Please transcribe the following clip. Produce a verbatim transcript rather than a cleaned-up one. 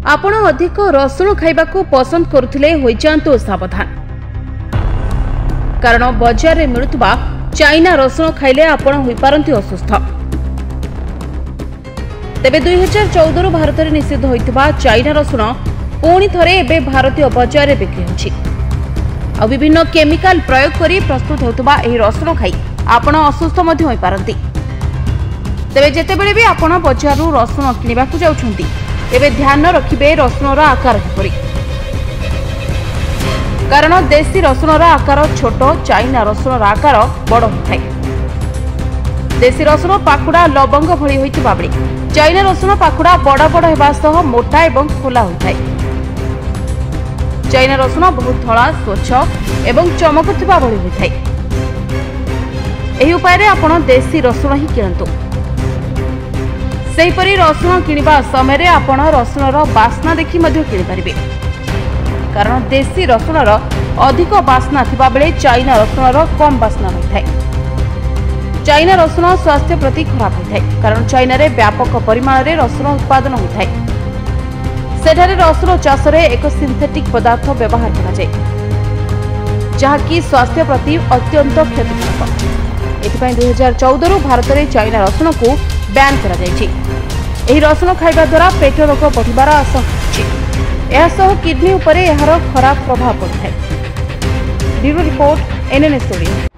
आपण अधिक रसुण खाइबा को पसंद करुथिले होई जांतु सावधान, कारण बाजार रे मिलुतबा चाइना रसुण खाइले आपण होई पारंती असुस्थ। तेबे दुई हजार चौदह रु भारत रे निषिद्ध होइतबा चाइना रसुण पुणी थरे एबे भारतीय बाजार रे बिक्री होछि। आ विभिन्न केमिकल प्रयोग करी प्रस्तुत होतबा एही रसुण खाई आपण असुस्थ मध्ये होई पारंती। तेबे जेतेबेले भी आपण बाजार रु रसुण किनिबा को जाउछंती एबे ध्यान रखिबे रसुणर आकार किपरि, कारण देशी रसुणर आकार छोट, चाइना रसुणर आकार बड़ होइଥାଏ। देशी रसुण पाखुड़ा लवंग भली होइतिबा बेले चाइना रसुण पाखुड़ा बड़ बड़ हेबा सह मोटा एवं खोला होइଥାଏ। चाइना रसुण बहुत धला, स्वच्छ एवं चमकुथिबा भली होइଥାଏ। एही उपाय रे आपण देशी रसुण ही किनंतु। सेहीपरि रसुण किनिबा समय आपण रसुणर बास्ना देखि मध्य किनि परिबे, कारण देशी रसुणर अधिक बास्ना थिबा बेले चाइना रसुणर कम बास्ना होइଥାଏ। चाइना रसुण स्वास्थ्य प्रति खराब होइଥାଏ, कारण चाइना रे व्यापक परिमाण रे रसुण उत्पादन होइଥାଏ। सेठारे रसुण चाष रे एक सिंथेटिक पदार्थ व्यवहार करा जाय, जहाकी स्वास्थ्य प्रति अत्यंत क्षतिकारक। एथिपाई दुई हजार चौदह रु भारत रे चाइना रसुण को बैन करा जायछि। एही रसुण खाइबा द्वारा पेट रोग बढ़िबार आशंका अछि। एहा सह किडनी उपरे एहार खराब प्रभाव पड़िଥାଏ। Bureau report, NNS Odia.